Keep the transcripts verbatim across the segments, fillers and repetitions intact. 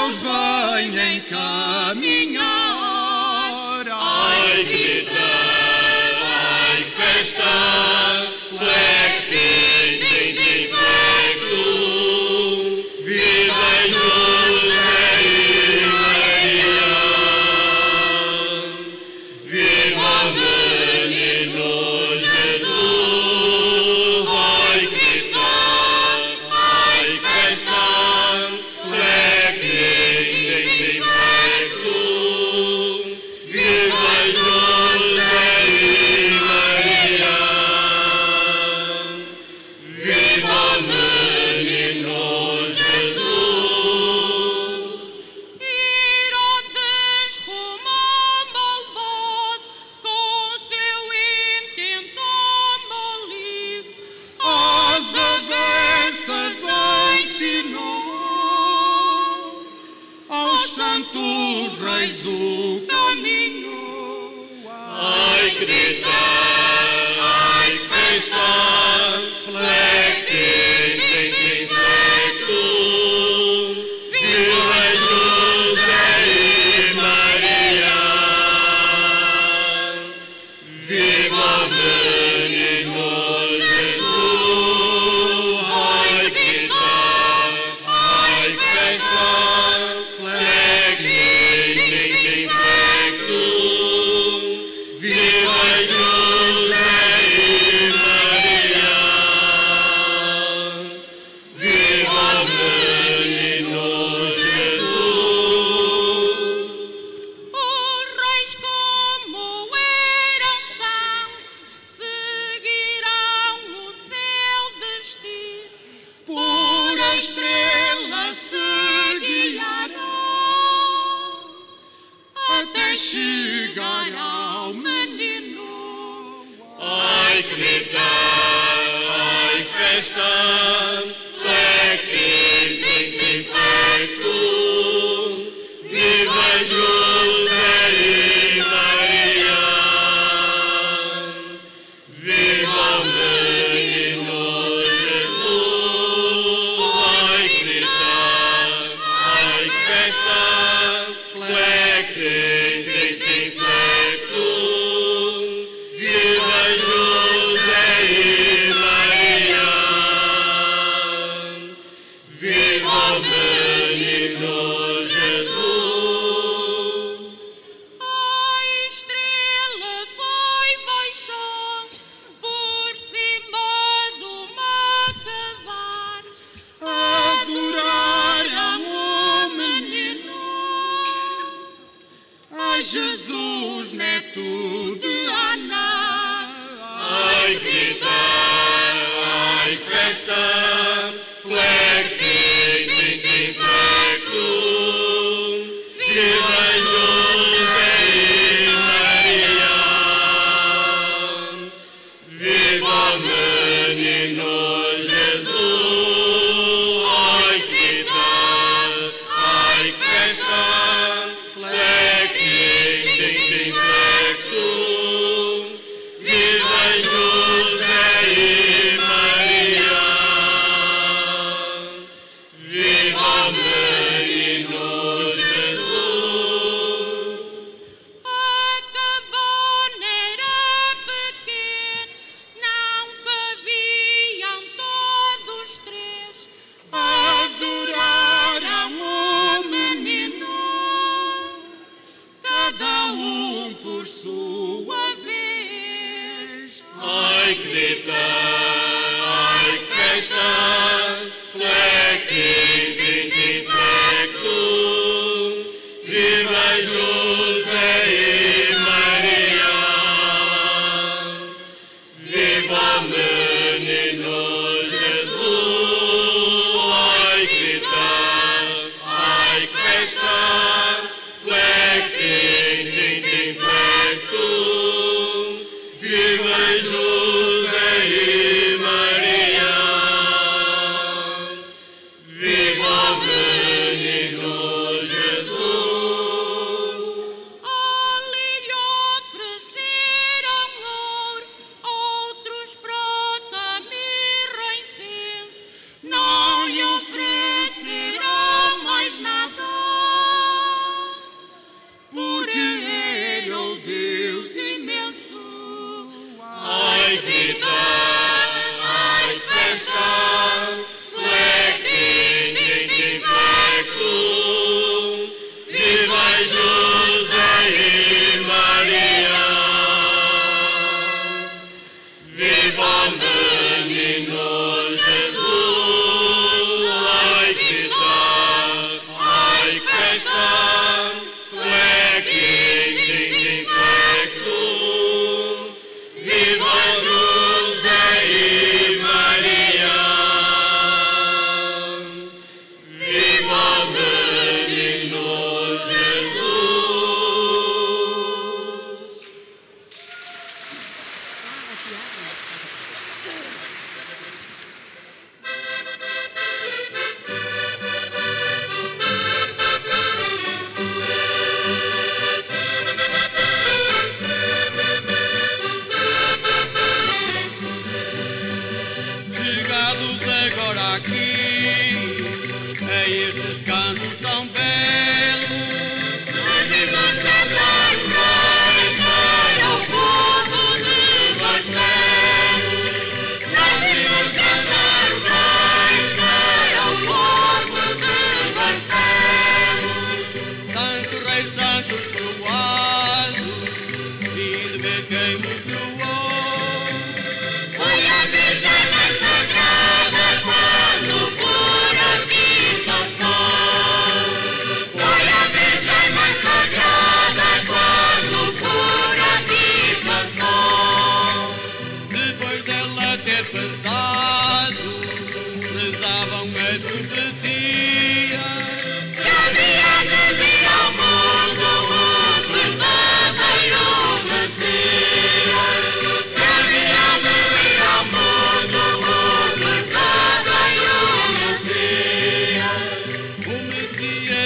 Deus vem encaminhar. Ai, grita, ai, festa, flectim, tim, tim, flectum, viva José e Maria, viva o menino Jesus. Ai, grita, ai, festa, flectim, tim, tim, flectum, viva José e Maria, viva o menino Jesus. Herodes, como malvado, com seu intento maligno, As avessas ensinou aos santos reis o caminho. Ai, grita, ai, festa, flectim, tim, tim, flectum, viva José e Maria, viva o menino Jesus. Ai, grita, ai, festa, flectim, tim, tim, flectum, viva José e Maria, viva o menino Jesus. os reis, como eram santos, seguirão o seu destino. Por a estrela se guiarão até chegar ao menino. Ai, grita, ai, festa, flectim, tim, tim, flectum, viva José e Maria, viva o menino Jesus. Ai, grita, ai, festa, flectim, tim, tim, flectum, viva José e Maria, viva o menino Jesus. A estrela foi baixando por cima do matabar. Adoraram o menino, a Jesus, neto de Ana. Ai, grita, ai, festa, flectim, tim, tim, flectum, viva José e Maria, viva o menino Jesus. Ai, grita, ai, festa, flectim, tim, tim, flectum, viva José e Maria, viva o menino Jesus. A cabana era pequena, não cabiam todos três. Adoraram o menino, cada um por sua vez. Ai, grita, ai, festa, flectim, tim, tim, flectum, viva José e Maria, viva o menino Jesus. Ai, grita, ai, festa, flectim, tim, tim, flectum, viva José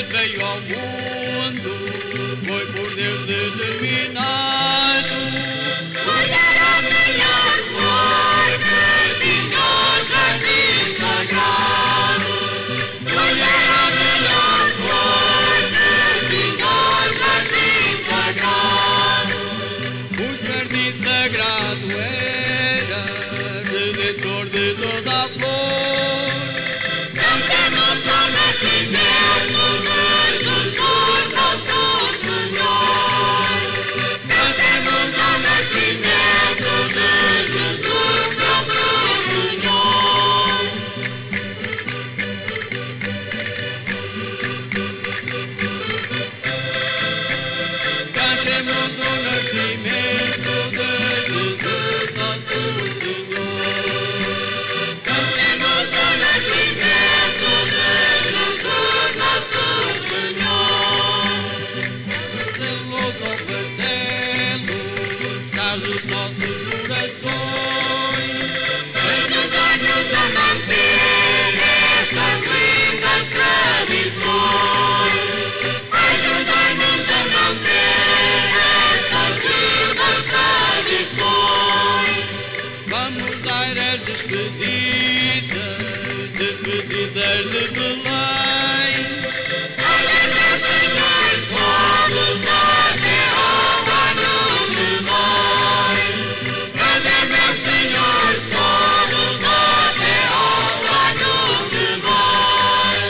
veio ao mundo foi por Deus determinado. Mulher a melhor flor que tinha o jardim sagrado. Mulher a melhor flor que tinha o jardim sagrado. O jardim sagrado era redentor de toda a flor. Cantemos o nascimento de Jesus, nosso Senhor. Cantemos o nascimento de Jesus, nosso Senhor. Cantemos o nascimento de Jesus, nosso Senhor. Cantemos o nascimento de Jesus, nosso Senhor. Celos ao castelo, traz os nossos corações. Ajudai-nos a manter estas lindas tradições. Ajudai-nos a manter estas lindas tradições. Vamos dar as despedidas, despedidas de Belém. Olha, meus senhores, todos até ao ano que vem. Olha, meus senhores, todos até ao ano que vem.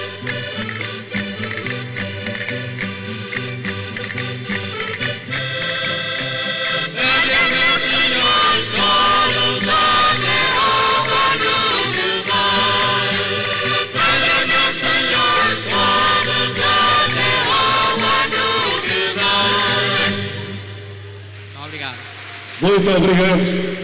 Olha, meus senhores, todos até ao ano que vem. Olha, meus senhores, todos até ao ano que vem. Obrigado. Muito obrigado.